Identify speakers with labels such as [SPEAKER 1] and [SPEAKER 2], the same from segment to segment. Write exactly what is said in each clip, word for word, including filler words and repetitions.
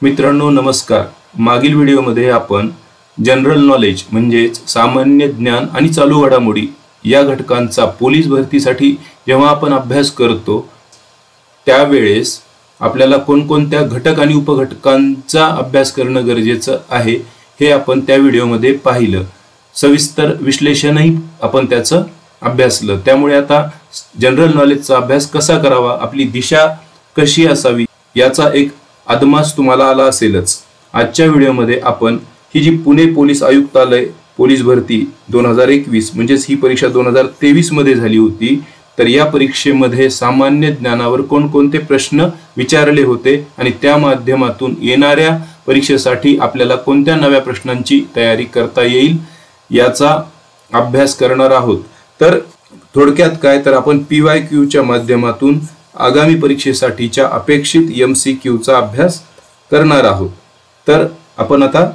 [SPEAKER 1] मित्रांनो नमस्कार। मागील व्हिडिओमध्ये आपण जनरल नॉलेज म्हणजेच सामान्य ज्ञान आणि चालू घडामोडी या घटकांचा पोलीस भरतीसाठी जेव्हा आपण अभ्यास करतो त्यावेळेस आपल्याला कोणकोणत्या घटक आणि उपघटकांचा अभ्यास करणं गरजेचं आहे हे आपण त्या व्हिडिओमध्ये पाहिलं। सविस्तर विश्लेषणही आपण त्याचं अभ्यासलं। त्यामुळे आता जनरल नॉलेजचा अभ्यास कसा करावा, आपली दिशा कशी असावी याचा एक आदमास तुम्हाला आला असेलच। आजच्या व्हिडिओमध्ये आपण ही जी पुणे पोलीस आयुक्तालय पोलीस भरती दोन हजार एकवीस म्हणजेच ही परीक्षा दोन हजार तेवीस मध्ये झाली होती, तर या परीक्षेमध्ये सामान्य ज्ञानावर कोणकोणते प्रश्न विचारले होते आणि त्या माध्यमातून येणाऱ्या परीक्षेसाठी आपल्याला कोणत्या नव्या प्रश्नांची तयारी करता येईल याचा अभ्यास करणार आहोत। तर थोडक्यात काय, तर आपण पी वाय क्यू च्या माध्यमातून आगामी परीक्षेसाठीच्या अपेक्षित एम सी क्यू चा अभ्यास करणार आहोत। तर आपण आता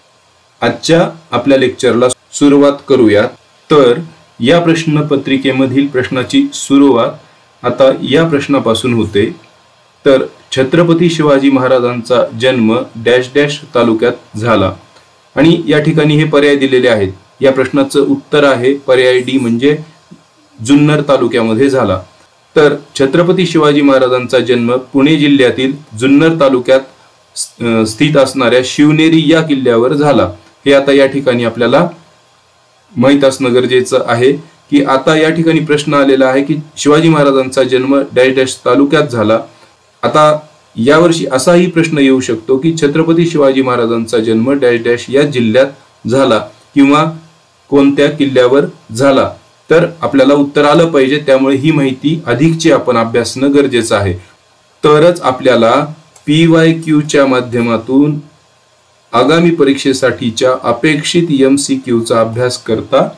[SPEAKER 1] आजच्या आपल्या लेक्चरला सुरुवात करूया। तर या प्रश्नपत्रिकेमधील प्रश्नाची सुरुवात आता या प्रश्नापासून होते। तर छत्रपती शिवाजी महाराजांचा जन्म डॅश डॅश तालुक्यात झाला आणि या ठिकाणी हे पर्याय दिलेले आहेत। या प्रश्नाचं उत्तर आहे पर्याय डी म्हणजे जुन्नर तालुक्यामध्ये झाला। तर छत्रपती शिवाजी महाराजांचा जन्म पुणे जिल्ह्यातील जुन्नर तालुक्यात स्थित असणाऱ्या शिवनेरी या किल्ल्यावर झाला। हे आता या ठिकाणी आपल्याला माहित असणं गरजेचं आहे की आता या ठिकाणी प्रश्न आलेला आहे की शिवाजी महाराजांचा जन्म डॅश डॅश तालुक्यात झाला। आता यावर्षी असाही प्रश्न येऊ शकतो की छत्रपती शिवाजी महाराजांचा जन्म डॅश डॅश या जिल्ह्यात झाला किंवा कोणत्या किल्ल्यावर झाला। तर आपल्याला उत्तर आलं पाहिजे, त्यामुळे ही माहिती अधिकची आपण अभ्यासणं गरजेचं आहे। तरच आपल्याला पी वाय क्यू च्या माध्यमातून आगामी परीक्षेसाठीच्या अपेक्षित एम सी क्यू चा अभ्यास करता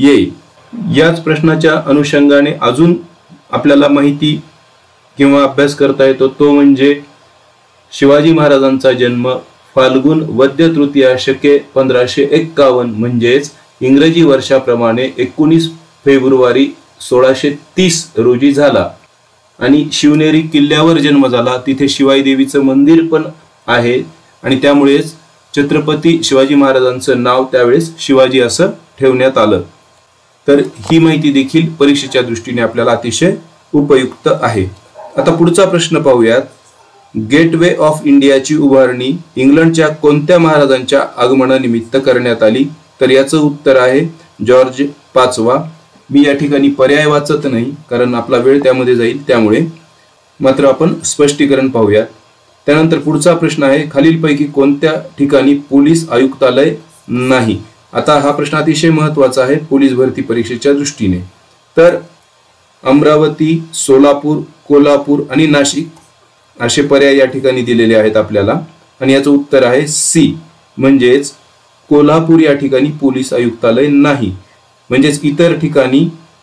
[SPEAKER 1] येईल। याच प्रश्नाच्या अनुषंगाने अजून आपल्याला माहिती किंवा अभ्यास करता येतो तो म्हणजे शिवाजी महाराजांचा जन्म फाल्गुन वद्य तृतीया शके पंधराशे एक्कावन्न म्हणजेच इंग्रजी वर्षाप्रमाणे एकोणीस फेब्रुवारी सोळाशे तीस रोजी झाला आणि शिवनेरी किल्ल्यावर जन्म झाला। तिथे शिवाई देवीचं मंदिर पण आहे आणि त्यामुळेच छत्रपती शिवाजी महाराजांचं नाव त्यावेळेस शिवाजी असं ठेवण्यात आलं। तर ही माहिती देखील परीक्षेच्या दृष्टीने आपल्याला अतिशय उपयुक्त आहे। आता पुढचा प्रश्न पाहूयात। गेटवे ऑफ इंडियाची उभारणी इंग्लंडच्या कोणत्या महाराजांच्या आगमनानिमित्त करण्यात आली? तर याचं उत्तर आहे जॉर्ज पाचवा। मी या ठिकाणी पर्याय वाचत नाही कारण आपला वेळ त्यामध्ये जाईल, त्यामुळे मात्र आपण स्पष्टीकरण पाहूयात। त्यानंतर पुढचा प्रश्न आहे खालीलपैकी कोणत्या ठिकाणी पोलीस आयुक्तालय नाही? आता हा प्रश्न अतिशय महत्त्वाचा आहे पोलीस भरती परीक्षेच्या दृष्टीने। तर अमरावती, सोलापूर, कोल्हापूर आणि नाशिक असे पर्याय या ठिकाणी दिलेले आहेत आपल्याला आणि याचं उत्तर आहे सी म्हणजेच कोल्हापूर या ठिकाणी पोलीस आयुक्तालय नाही। म्हणजेच इतर ठिकाणी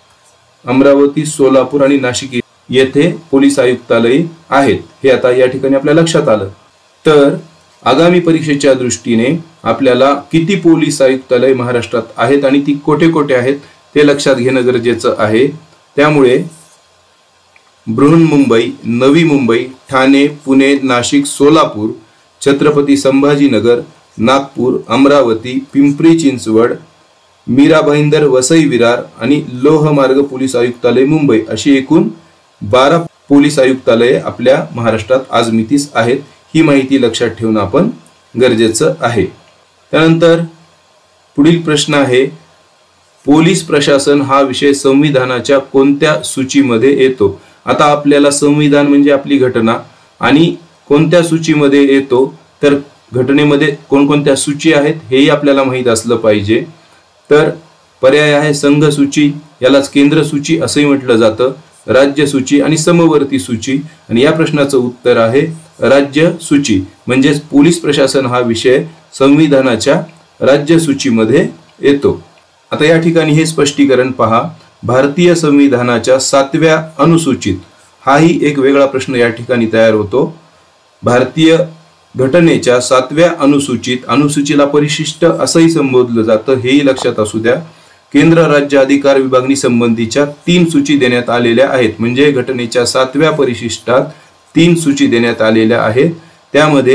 [SPEAKER 1] अमरावती, सोलापूर आणि नाशिक येथे पोलीस आयुक्तालय आहेत। हे आता या ठिकाणी आपल्या लक्षात आलं। तर आगामी परीक्षेच्या दृष्टीने आपल्याला किती पोलीस आयुक्तालय महाराष्ट्रात आहेत आणि ती कोठे कोठे आहेत ते लक्षात घेणं गरजेचं आहे। त्यामुळे बृहन्मुंबई, नवी मुंबई, ठाणे, पुणे, नाशिक, सोलापूर, छत्रपती संभाजीनगर, नागपूर, अमरावती, पिंपरी चिंचवड, मीरा भाईंदर, वसई विरार आणि लोहमार्ग पोलीस आयुक्तालय मुंबई अशी एकूण बारा पोलीस आयुक्तालये आपल्या महाराष्ट्रात आजमितीस आहेत। ही माहिती लक्षात ठेवणं आपण गरजेचं आहे। त्यानंतर पुढील प्रश्न आहे पोलीस प्रशासन हा विषय संविधानाच्या कोणत्या सूचीमध्ये येतो? आता आपल्याला संविधान म्हणजे आपली घटना आणि कोणत्या सूचीमध्ये येतो, तर घटनेमध्ये कोणकोणत्या सूची आहेत हेही आपल्याला माहित असलं पाहिजे। तर पर्याय आहे संघ सूची, यालाच केंद्र सूची असंही म्हटलं जातं, राज्य सूची आणि समवर्ती सूची आणि या प्रश्नाचं उत्तर आहे राज्य सूची। म्हणजेच पोलीस प्रशासन हा विषय संविधानाच्या राज्य सूचीमध्ये येतो। आता या ठिकाणी हे स्पष्टीकरण पहा, भारतीय संविधानाच्या सातव्या अनुसूचित हाही एक वेगळा प्रश्न या ठिकाणी तयार होतो। भारतीय घटनेच्या सातव्या अनुसूचित, अनुसूचीला परिशिष्ट असंही संबोधलं जातं, हेही लक्षात असू द्या। केंद्र राज्य अधिकार विभागणी संबंधीच्या तीन सूची देण्यात आलेल्या आहेत। म्हणजे घटनेच्या सातव्या परिशिष्टात तीन सूची देण्यात आलेल्या आहेत। त्यामध्ये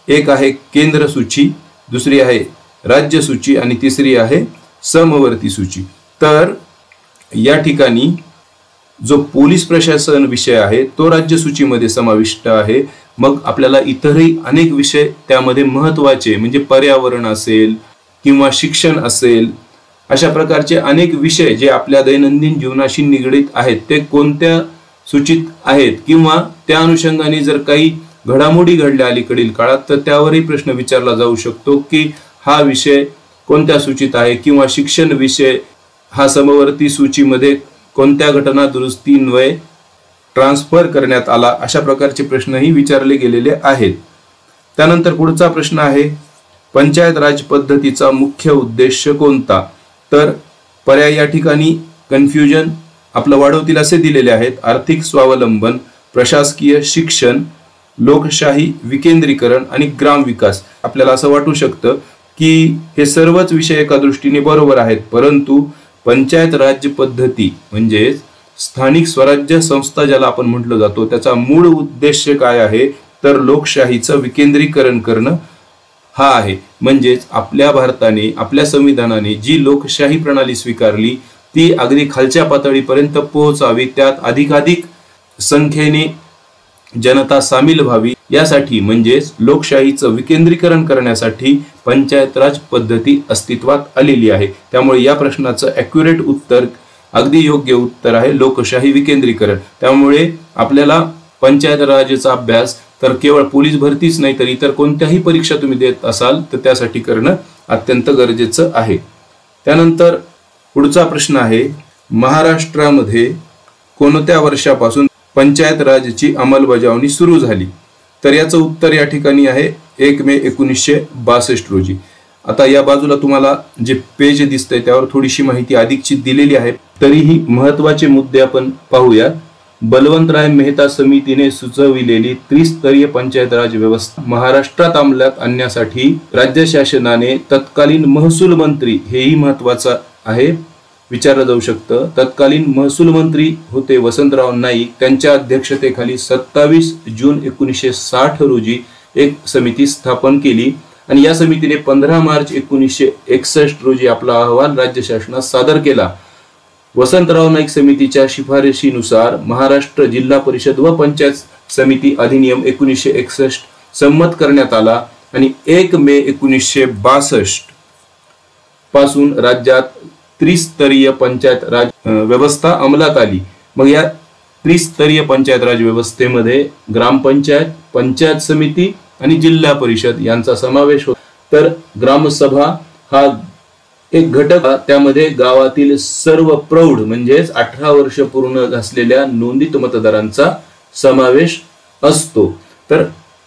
[SPEAKER 1] एक आहे केंद्र सूची, दुसरी आहे राज्य सूची आणि तिसरी आहे समवर्ती सूची। तर या ठिकाणी जो पोलीस प्रशासन विषय आहे तो राज्य सूचीमध्ये समाविष्ट आहे। मग आपल्याला इतरही अनेक विषय त्यामध्ये महत्त्वाचे म्हणजे पर्यावरण असेल किंवा शिक्षण असेल, अशा प्रकारचे अनेक विषय जे आपल्या दैनंदिन जीवनाशी निगडित आहेत ते कोणत्या सूचित आहेत किंवा त्या अनुषंगाने जर काही घडामोडी घडल्या अलीकडील काळात तर त्यावरही प्रश्न विचारला जाऊ शकतो की हा विषय कोणत्या सूचित आहे किंवा शिक्षण विषय हा समवर्ती सूचीमध्ये कोणत्या घटना दुरुस्तीन्वये ट्रान्सफर करण्यात आला, अशा प्रकारचे प्रश्नही विचारले गेलेले आहेत। त्यानंतर पुढचा प्रश्न आहे पंचायत राज पद्धतीचा मुख्य उद्देश कोणता? तर पर्याय या ठिकाणी कन्फ्युजन आपलं वाढवतील असे दिलेले आहेत। आर्थिक स्वावलंबन, प्रशासकीय शिक्षण, लोकशाही विकेंद्रीकरण आणि ग्राम विकास। आपल्याला असं वाटू शकतं की हे सर्वच विषय एका दृष्टीने बरोबर आहेत, परंतु पंचायत राज पद्धती म्हणजे स्थानिक स्वराज्य संस्था ज्याला आपण म्हटलं जातो त्याचा मूळ उद्देश काय आहे तर लोकशाहीचं विकेंद्रीकरण करणं हा आहे। म्हणजेच आपल्या भारताने आपल्या संविधानाने जी लोकशाही प्रणाली स्वीकारली ती अगदी खालच्या पातळीपर्यंत पोहोचावी, त्यात अधिकाधिक संख्येने जनता सामील व्हावी यासाठी म्हणजेच लोकशाहीचं विकेंद्रीकरण करण्यासाठी पंचायत राज पद्धती अस्तित्वात आलेली आहे। त्यामुळे या प्रश्नाचं ॲक्युरेट उत्तर अगदी योग्य उत्तर आहे लोकशाही विकेंद्रीकरण। त्यामुळे आपल्याला पंचायत राजचा अभ्यास तर केवळ पोलीस भरतीच नाही तर इतर कोणत्याही परीक्षा तुम्ही देत असाल तर त्यासाठी करणं अत्यंत गरजेचं आहे। त्यानंतर पुढचा प्रश्न आहे महाराष्ट्रामध्ये कोणत्या वर्षापासून पंचायत राजची अंमलबजावणी सुरू झाली? तर याचं उत्तर या ठिकाणी आहे एक मे एकोणीसशे बासष्ट रोजी। आता या बाजूला तुम्हाला जे पेज दिसतंय त्यावर थोडीशी माहिती अधिकची दिलेली आहे, तरीही महत्त्वाचे मुद्दे आपण पाहूया। बलवंतराय मेहता समितीने सुचविलेली त्रिस्तरीय पंचायत राज व्यवस्था महाराष्ट्रात अंमलात आणण्यासाठी राज्य शासनाने तत्कालीन महसूल मंत्री, हेही महत्त्वाचं आहे, विचारलं जाऊ शकतं, तत्कालीन महसूल मंत्री होते वसंतराव नाईक, त्यांच्या अध्यक्षतेखाली सत्तावीस जून एकोणीसशे साठ रोजी एक समिती स्थापन केली आणि या समितीने पंधरा मार्च एकोणीसशे एकसष्ट रोजी आपला अहवाल राज्य शासनास सादर केला। वसंतराव नाईक समितीच्या शिफारशीनुसार महाराष्ट्र जिल्हा परिषद व पंचायत समिती अधिनियम एकोणीसशे एकसष्ट संमत करण्यात आला आणि एक मे एकोणीसशे बासष्ट पासून राज्यात त्रिस्तरीय पंचायत राज व्यवस्था अंमलात आली। मग या त्रिस्तरीय पंचायत राज व्यवस्थेमध्ये ग्रामपंचायत, पंचायत समिती आणि जिल्हा परिषद यांचा समावेश होतो। तर ग्रामसभा हा एक घटक, त्यामध्ये गावातील सर्व प्रौढ म्हणजेच अठरा वर्ष पूर्ण असलेल्या नोंदित मतदारांचा समावेश असतो। तर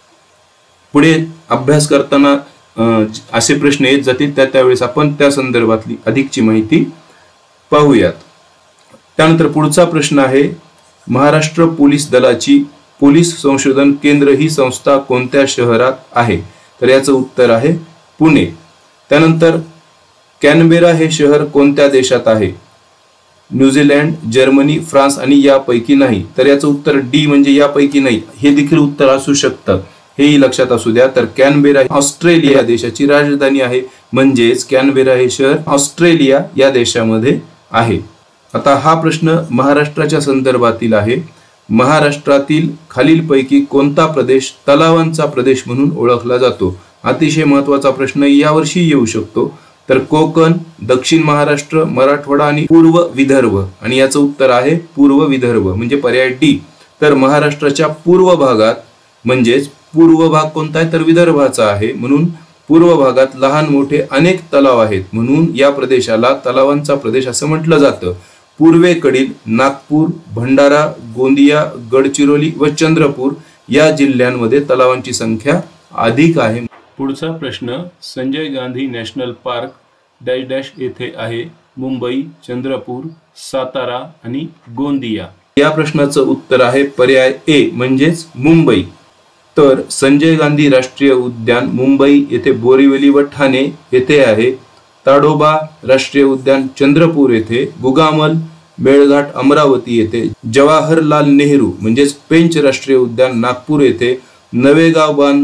[SPEAKER 1] पुढे अभ्यास करताना असे प्रश्न येत जातील, त्या त्यावेळेस आपण त्या संदर्भातली अधिकची माहिती पाहूयात। त्यानंतर पुढचा प्रश्न आहे महाराष्ट्र पोलीस दलाची पोलीस संशोधन केंद्र ही संस्था कोणत्या शहरात आहे? तर याचं उत्तर आहे पुणे। त्यानंतर कॅनबेरा हे शहर कोणत्या देशात आहे? न्यूझीलंड, जर्मनी, फ्रान्स आणि यापैकी नाही। तर याचं उत्तर डी म्हणजे यापैकी नाही हे देखील उत्तर असू शकतं, हेही लक्षात असू द्या। तर कॅनबेरा ऑस्ट्रेलिया देशाची राजधानी आहे, म्हणजेच कॅनबेरा हे शहर ऑस्ट्रेलिया या देशामध्ये आहे। आता हा प्रश्न महाराष्ट्राच्या संदर्भातील आहे। महाराष्ट्रातील खालीलपैकी कोणता प्रदेश तलावांचा प्रदेश म्हणून ओळखला जातो? अतिशय महत्त्वाचा प्रश्न यावर्षी येऊ शकतो। तर कोकण, दक्षिण महाराष्ट्र, मराठवाडा आणि पूर्व विदर्भ, आणि याचं उत्तर आहे पूर्व विदर्भ म्हणजे पर्याय डी। तर महाराष्ट्राच्या पूर्व भागात म्हणजेच पूर्व भाग कोणता आहे तर विदर्भाचा आहे, म्हणून पूर्व भागात लहान मोठे अनेक तलाव आहेत, म्हणून या प्रदेशाला तलावांचा प्रदेश असं म्हटलं जातं। पूर्वेकडील नागपूर, भंडारा, गोंदिया, गडचिरोली व चंद्रपूर या जिल्ह्यांमध्ये तलावांची संख्या अधिक आहे। पुढचा प्रश्न Sanjay Gandhi national park dash dash येथे आहे? मुंबई, चंद्रपूर, सातारा आणि गोंदिया। या प्रश्नाचं उत्तर आहे पर्याय ए म्हणजेच मुंबई। तर संजय गांधी राष्ट्रीय उद्यान मुंबई येथे बोरिवली व ठाणे येथे आहे। ताडोबा राष्ट्रीय उद्यान चंद्रपूर येथे, गुगामल मेळघाट अमरावती येथे, जवाहरलाल नेहरू म्हणजेच पेंच राष्ट्रीय उद्यान नागपूर येथे, नवेगाव बांध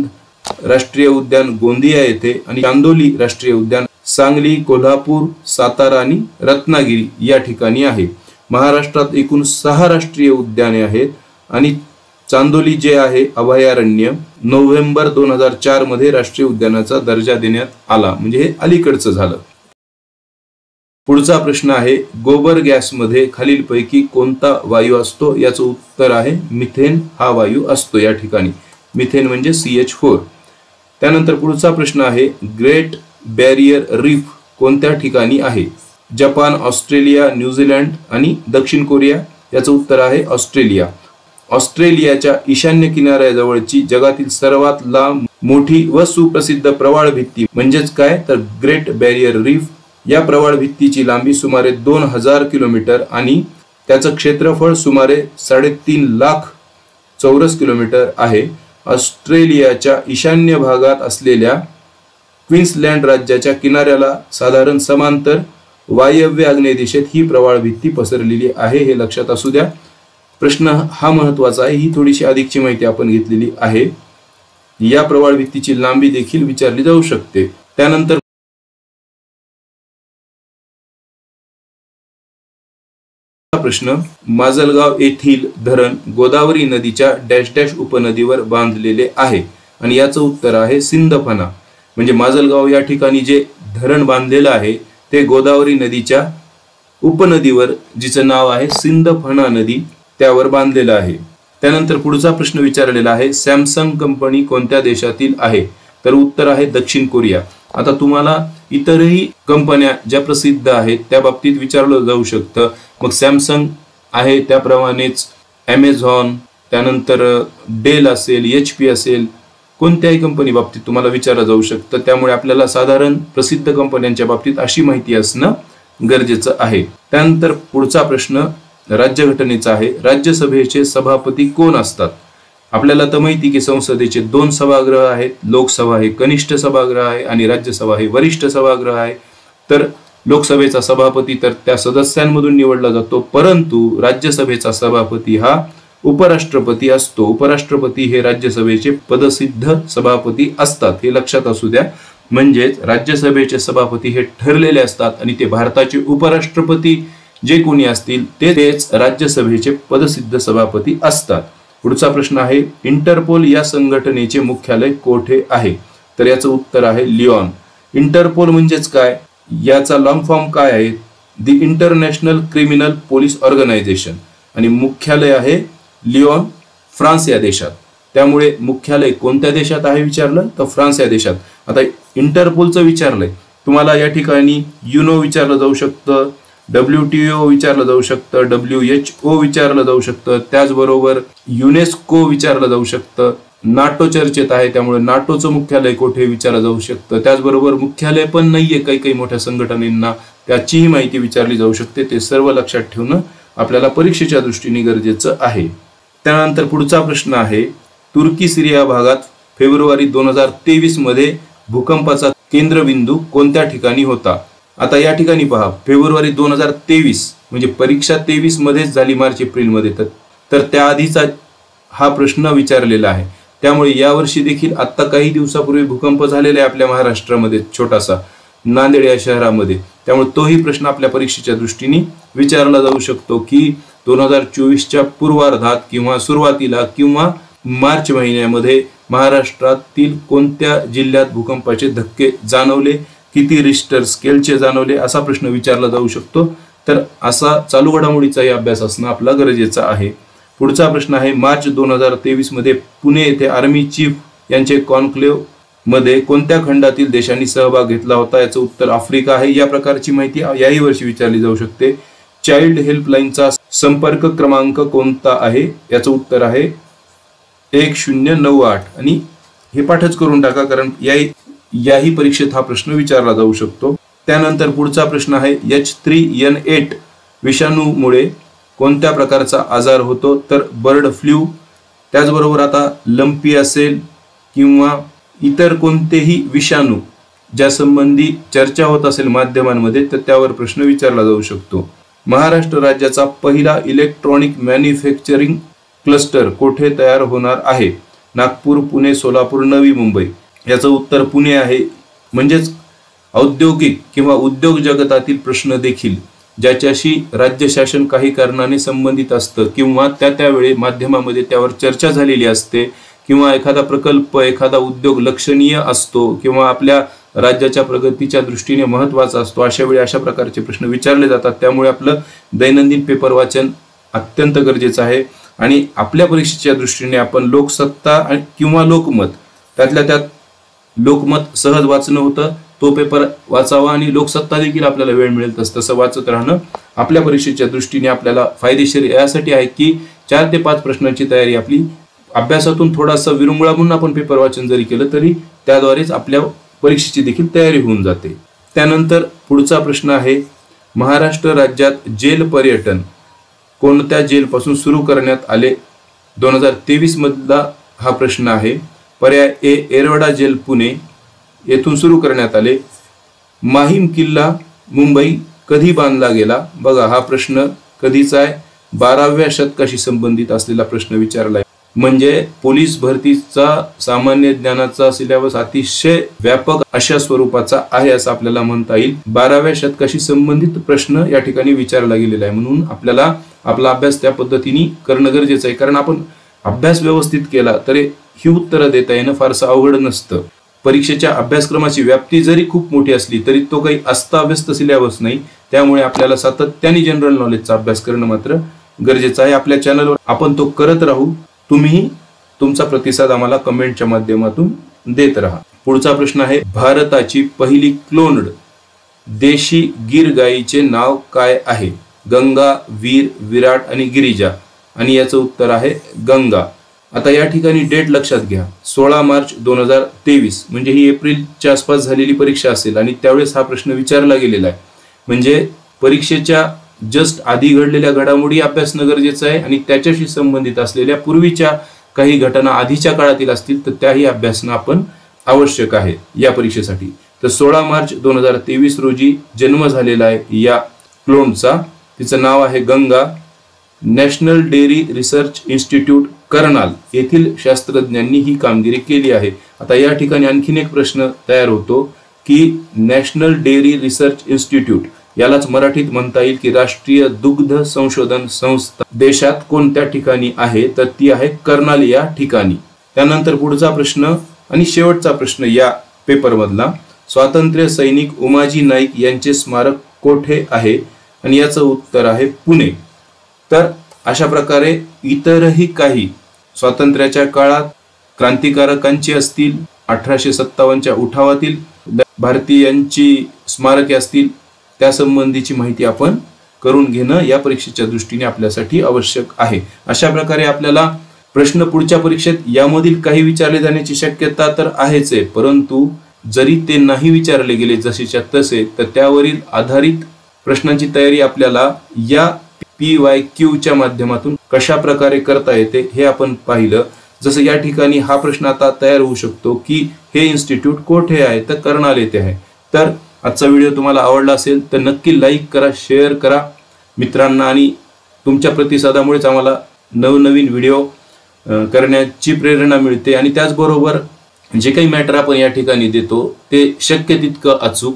[SPEAKER 1] राष्ट्रीय उद्यान गोंदिया येथे आणि चांदोली राष्ट्रीय उद्यान सांगली, कोल्हापूर, सातारा आणि रत्नागिरी या ठिकाणी आहे. महाराष्ट्रात एकूण सहा राष्ट्रीय उद्याने आहेत आणि चांदोली जे आहे अभयारण्य नोव्हेंबर दोन हजार चार मध्ये राष्ट्रीय उद्यानाचा दर्जा देण्यात आला, म्हणजे हे अलीकडचं झालं. पुढचा प्रश्न आहे, गोबर गॅस मध्ये खालीलपैकी कोणता वायू असतो? याचं उत्तर आहे मिथेन हा वायू असतो या ठिकाणी. मिथेन म्हणजे सी एच फोर. त्यानंतर पुढचा प्रश्न आहे, ग्रेट बॅरियर रीफ कोणत्या ठिकाणी आहे? जपान, ऑस्ट्रेलिया, न्यूझीलंड आणि दक्षिण कोरिया. याचं उत्तर आहे ऑस्ट्रेलिया. ऑस्ट्रेलियाच्या ईशान्य किनाऱ्याजवळची जगातील सर्वात लांब, मोठी व सुप्रसिद्ध प्रवाळ भित्ती म्हणजेच काय तर ग्रेट बॅरियर रीफ. या प्रवाळ भित्तीची लांबी सुमारे दोन हजार किलोमीटर आणि त्याचं क्षेत्रफळ सुमारे साडेतीन लाख चौरस किलोमीटर आहे. ऑस्ट्रेलियाच्या ईशान्य भागात असलेल्या क्वीन्सलँड राज्याच्या किनाऱ्याला साधारण समांतर वायव्य आग्नेय दिशेत ही प्रवाळ भित्ती पसरलेली आहे, हे लक्षात असू द्या. प्रश्न हा महत्वाचा आहे, ही थोडीशी अधिकची माहिती आपण घेतलेली आहे. या प्रवाळ भित्तीची लांबी देखील विचारली जाऊ शकते. त्यानंतर प्रश्न, माजलगाव येथील धरण गोदावरी नदीच्या डॅश डॅश उपनदीवर बांधलेले आहे आणि याचं उत्तर आहे सिंदफणा. म्हणजे माजलगाव या ठिकाणी जे धरण बांधलेलं आहे ते गोदावरी नदीच्या उपनदीवर, जिचं नाव आहे सिंदफणा नदी, त्यावर बांधलेलं आहे. त्यानंतर पुढचा प्रश्न विचारलेला आहे, सॅमसंग कंपनी कोणत्या देशातील आहे? तर उत्तर आहे दक्षिण कोरिया. आता तुम्हाला इतरही कंपन्या ज्या प्रसिद्ध आहेत त्या बाबतीत विचारलं जाऊ शकतं. मग सॅमसंग आहे, त्याप्रमाणेच ॲमेझॉन, त्यानंतर डेल असेल, एच पी असेल, कोणत्याही कंपनी बाबतीत तुम्हाला विचारलं जाऊ शकतं. त्यामुळे आपल्याला साधारण प्रसिद्ध कंपन्यांच्या बाबतीत अशी माहिती असणं गरजेचं आहे. त्यानंतर पुढचा प्रश्न राज्यघटनेचा आहे, राज्यसभेचे सभापती कोण असतात? आपल्याला तर माहिती की संसदेचे दोन सभागृह आहेत, लोकसभा हे कनिष्ठ सभागृह आहे आणि राज्यसभा हे वरिष्ठ सभागृह आहे. तर लोकसभेचा सभापती तर त्या सदस्यांमधून निवडला जातो, परंतु राज्यसभेचा सभापती हा उपराष्ट्रपती असतो. उपराष्ट्रपती हे राज्यसभेचे पदसिद्ध सभापती असतात, हे लक्षात असू द्या. म्हणजेच राज्यसभेचे सभापती हे ठरलेले असतात आणि ते भारताचे उपराष्ट्रपती जे कोणी असतील तेच राज्यसभेचे पदसिद्ध सभापती असतात. पुढचा प्रश्न आहे, इंटरपोल या संघटनेचे मुख्यालय कोठे आहे? तर याचं उत्तर आहे लिओन. इंटरपोल म्हणजेच काय, याचा लॉंग फॉर्म काय आहे? The international criminal police organisation आणि मुख्यालय आहे लिओन, फ्रान्स या देशात. त्यामुळे मुख्यालय कोणत्या देशात आहे विचारलं तर फ्रान्स या देशात. आता इंटरपोलचं विचारलंय तुम्हाला, या ठिकाणी युनो विचारलं जाऊ शकतं, डब्ल्यू टी ओ विचारलं जाऊ शकतं, डब्ल्यू एच ओ विचारलं जाऊ शकतं, त्याचबरोबर युनेस्को विचारलं जाऊ शकतं. नाटो चर्चेत आहे त्यामुळे नाटोचं मुख्यालय कोठे विचारलं जाऊ शकतं. त्याचबरोबर मुख्यालय पण नाहीये काही काही मोठ्या संघटनांना, त्याचीही माहिती विचारली जाऊ शकते. ते सर्व लक्षात ठेवणं आपल्याला परीक्षेच्या दृष्टीने गरजेचं आहे. त्यानंतर पुढचा प्रश्न आहे, तुर्की सिरिया भागात फेब्रुवारी दोन हजार तेवीस मध्ये भूकंपाचा केंद्रबिंदू कोणत्या ठिकाणी होता? आता या ठिकाणी पहा, फेब्रुवारी दोन हजार तेवीस म्हणजे परीक्षा तेवीस मध्येच झाली, मार्च एप्रिल मध्ये, तर त्याआधीचा हा प्रश्न विचारलेला आहे. त्यामुळे यावर्षी देखील आता काही दिवसापूर्वी भूकंप झालेला आहे आपल्या महाराष्ट्रामध्ये, छोटासा नांदेड या शहरामध्ये. त्यामुळे तोही प्रश्न आपल्या परीक्षेच्या दृष्टीने विचारला जाऊ शकतो की दोन हजार चोवीसच्या पूर्वार्धात किंवा सुरुवातीला किंवा मार्च महिन्यामध्ये महाराष्ट्रातील कोणत्या जिल्ह्यात भूकंपाचे धक्के जाणवले, किती रिश्टर स्केलचे जाणवले, असा प्रश्न विचारला जाऊ शकतो. तर असा चालू घडामोडीचाही अभ्यास असणं आपला गरजेचं आहे. पुढचा प्रश्न आहे, मार्च दोन हजार तेवीस मध्ये पुणे येथे आर्मी चीफ यांचे कॉन्क्लेव्ह मध्ये कोणत्या खंडातील देशांनी सहभाग घेतला होता? याचं उत्तर आफ्रिका आहे. या प्रकारची माहिती याही वर्षी विचारली जाऊ शकते. चाइल्ड हेल्पलाईनचा संपर्क क्रमांक कोणता आहे? याचं उत्तर आहे एक शून्य नऊ आठ आणि हे पाठच करून टाका, कारण याही याही परीक्षेत हा प्रश्न विचारला जाऊ शकतो. त्यानंतर पुढचा प्रश्न आहे, एच थ्री एन एट विषाणूमुळे कोणत्या प्रकारचा आजार होतो? तर बर्ड फ्लू. त्याचबरोबर आता लंपी असेल किंवा इतर कोणतेही विषाणू ज्या संबंधी चर्चा होत असेल माध्यमांमध्ये तर त्यावर प्रश्न विचारला जाऊ शकतो. महाराष्ट्र राज्याचा पहिला इलेक्ट्रॉनिक मॅन्युफॅक्चरिंग क्लस्टर कोठे तयार होणार आहे? नागपूर, पुणे, सोलापूर, नवी मुंबई. याचं उत्तर पुणे आहे. म्हणजेच औद्योगिक किंवा उद्योग जगतातील प्रश्न देखील ज्याच्याशी राज्य शासन काही कारणाने संबंधित असतं किंवा त्या त्यावेळी माध्यमामध्ये त्यावर चर्चा झालेली असते किंवा एखादा प्रकल्प, एखादा उद्योग लक्षणीय असतो किंवा आपल्या राज्याच्या प्रगतीच्या दृष्टीने महत्त्वाचा असतो, अशा वेळी अशा प्रकारचे प्रश्न विचारले जातात. त्यामुळे आपलं दैनंदिन पेपर वाचन अत्यंत गरजेचं आहे. आणि आपल्या परीक्षेच्या दृष्टीने आपण लोकसत्ता किंवा लोकमत, त्यातल्या त्यात लोकमत सहज वाचणं होतं, तो पेपर वाचावा. आणि लोकसत्ता देखील आपल्याला वेळ मिळेल तसं तसं वाचत राहणं आपल्या परीक्षेच्या दृष्टीने आपल्याला फायदेशीर यासाठी आहे की चार ते पाच प्रश्नांची तयारी आपली अभ्यासातून थोडासा विरंगुळा म्हणून आपण पेपर वाचन जरी केलं तरी त्याद्वारेच आपल्या परीक्षेची देखील तयारी होऊन जाते. त्यानंतर पुढचा प्रश्न आहे, महाराष्ट्र राज्यात जेल पर्यटन कोणत्या जेलपासून सुरू करण्यात आले? दोन हजार तेवीस मधला हा प्रश्न आहे. पर्याय ए, येरवडा जेल पुणे येथून सुरू करण्यात आले. माहीम किल्ला मुंबई कधी बांधला गेला? बघा, हा प्रश्न कधीचा आहे? बाराव्या शतकाशी संबंधित असलेला प्रश्न विचारला आहे. म्हणजे पोलीस भरतीचा सामान्य ज्ञानाचा सिलेबस अतिशय व्यापक अशा स्वरूपाचा आहे असं आपल्याला म्हणता येईल. बाराव्या शतकाशी संबंधित प्रश्न या ठिकाणी विचारला गेलेला आहे. म्हणून आपल्याला आपला अभ्यास त्या पद्धतीने करणं गरजेचं आहे. कारण आपण अभ्यास व्यवस्थित केला तर ही उत्तरं देता येणं फारसं अवघड नसतं. परीक्षेच्या अभ्यासक्रमाची व्याप्ती जरी खूप मोठी असली तरी तो काही अस्ताव्यस्त सिलेबस नाही. त्यामुळे आपल्याला सातत्याने जनरल नॉलेजचा अभ्यास करणं मात्र गरजेचं आहे. आपल्या चॅनलवर आपण तो करत राहू. तुम्ही तुमचा प्रतिसाद आम्हाला कमेंटच्या माध्यमातून देत राहा. पुढचा प्रश्न आहे, भारताची पहिली क्लोन्ड देशी गीर गायीचे नाव काय आहे? गंगा, वीर, विराट आणि गिरिजा. आणि याचं उत्तर आहे गंगा. आता या ठिकाणी डेट लक्षात घ्या, सोळा मार्च दोन हजार तेवीस म्हणजे ही एप्रिलच्या आसपास झालेली परीक्षा असेल आणि त्यावेळेस हा प्रश्न विचारला गेलेला आहे. म्हणजे परीक्षेच्या जस्ट आधी घडलेल्या घडामोडी अभ्यासणं गरजेचं आहे आणि त्याच्याशी संबंधित असलेल्या पूर्वीच्या काही घटना आधीच्या काळातील असतील तर त्याही अभ्यासणं आपण आवश्यक आहे या परीक्षेसाठी. तर सोळा मार्च दोन हजार तेवीस रोजी जन्म झालेला आहे या क्लोनचा. तिचं नाव आहे Ganga. National dairy research institute Karnal येथील शास्त्रज्ञांनी ही कामगिरी केली आहे. आता या ठिकाणी आणखीन एक प्रश्न तयार होतो की नॅशनल डेअरी रिसर्च इन्स्टिट्यूट यालाच मराठीत म्हणता येईल की राष्ट्रीय दुग्ध संशोधन संस्था देशात कोणत्या ठिकाणी आहे? तर ती आहे कर्नाल या ठिकाणी. त्यानंतर पुढचा प्रश्न आणि शेवटचा प्रश्न या पेपर मधला, स्वातंत्र्य सैनिक उमाजी नाईक यांचे स्मारक कोठे आहे? आणि याचं उत्तर आहे पुणे. तर अशा प्रकारे इतरही काही स्वातंत्र्याच्या काळात क्रांतिकारकांची असतील, अठराशे सत्तावन्नच्या उठावातील भारतीयांची स्मारके असतील, त्या संबंधीची माहिती आपण करून घेणं या परीक्षेच्या दृष्टीने आपल्यासाठी आवश्यक आहे. अशा प्रकारे आपल्याला प्रश्न पुढच्या परीक्षेत यामधील काही विचारले जाण्याची शक्यता तर आहेच आहे, परंतु जरी ते नाही विचारले गेले जसेच्या तसे तर त्यावरील आधारित प्रश्नांची तयारी आपल्याला या पी वाय क्यूच्या माध्यमातून कशा प्रकारे करता येते हे आपण पाहिलं. जसं या ठिकाणी हा प्रश्न आता तयार होऊ शकतो की हे इन्स्टिट्यूट कोठे आहे? तर कर्नाल येथे आहे. तर आजचा व्हिडिओ तुम्हाला आवडला असेल तर नक्की लाईक करा, शेअर करा मित्रांना. आणि तुमच्या प्रतिसादामुळेच आम्हाला नवनवीन व्हिडिओ करण्याची प्रेरणा मिळते. आणि त्याचबरोबर जे काही मॅटर आपण या ठिकाणी देतो ते शक्य तितकं अचूक,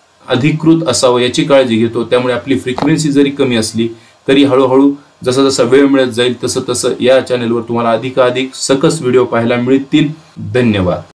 [SPEAKER 1] अधिकृत असावं याची काळजी घेतो. त्यामुळे आपली फ्रिक्वेन्सी जरी कमी असली तरी हळूहळू जसा जसा वेळ मिळत जाईल तसं तसं या चॅनलवर तुम्हाला अधिकाधिक सकस व्हिडिओ पाहायला मिळतील. धन्यवाद.